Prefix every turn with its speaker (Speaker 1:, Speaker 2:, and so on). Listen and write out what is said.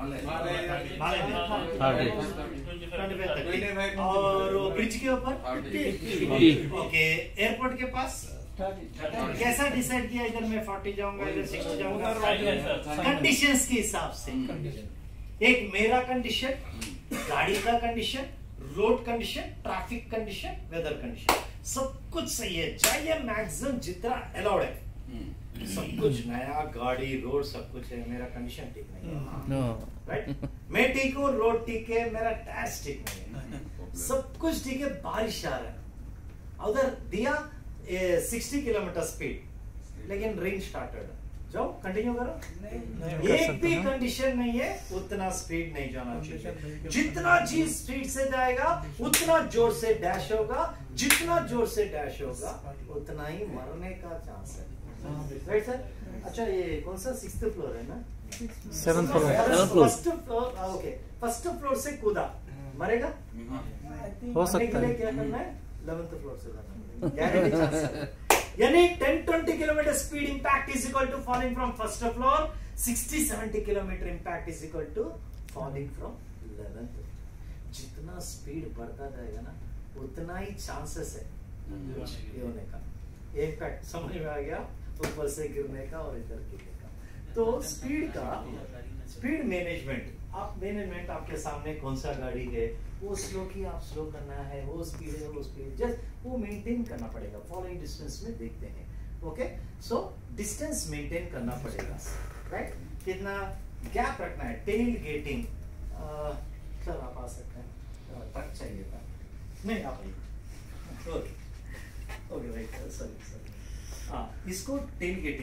Speaker 1: और ब्रिज के ऊपर ओके, एयरपोर्ट के पास कैसा डिसाइड किया, इधर मैं 40 जाऊंगा, इधर 60 जाऊंगा, कंडीशंस के हिसाब से। एक मेरा कंडीशन, गाड़ी का condition, road condition, traffic condition, weather condition, सब कुछ सही है। चाहिए मैक्सिमम जितना अलाउड है, सब कुछ नया, गाड़ी, रोड सब कुछ है, मेरा कंडीशन ठीक नहीं है, राइट? मैं ठीक हूँ, रोड ठीक है, मेरा टैक्स ठीक नहीं है, सब कुछ ठीक है। बारिश आ रहा है, उधर दिया 60 किलोमीटर स्पीड, लेकिन रेन स्टार्टेड, जाओ कंटिन्यू करो, एक भी कंडीशन नहीं है, उतना स्पीड नहीं जाना चाहिए। जितना चीज स्पीड से जाएगा उतना जोर से डैश होगा, जितना जोर से डैश होगा उतना ही मरने का चांस है, राइट सर? अच्छा, ये कौन सा 6th फ्लोर है ना? 7th floor, first floor, okay, first floor से कूदा, मरेगा? हो सकता है। क्या करना है? 11th फ्लोर से जाना, यानी 10-20 kilometre speed impact is equal to falling from first floor, 60-70 kilometre impact is equal to falling from 11th। जितना स्पीड बढ़ता जाएगा ना उतना ही चांसेस है ये होने का, इंपैक्ट समझ में आ गया, ऊपर से गिरने का और इधर गिरने का। तो स्पीड मैनेजमेंट, मैनेजमेंट आपके सामने कौन सा गाड़ी है, वो स्लो की आप स्लो करना है, वो स्पीड है वो स्पीड, जस्ट वो मेंटेन करना पड़ेगा। फॉलोइंग डिस्टेंस में देखते हैं, ओके? सो डिस्टेंस मेंटेन करना पड़ेगा, राइट? कितना गैप रखना है, टेल गेटिंग, सर आप आ सकते हैं, ट्रक चाहिए था, नहीं आप आइए, ओके राइट, सॉरी, हाँ, इसको टेल गेटिंग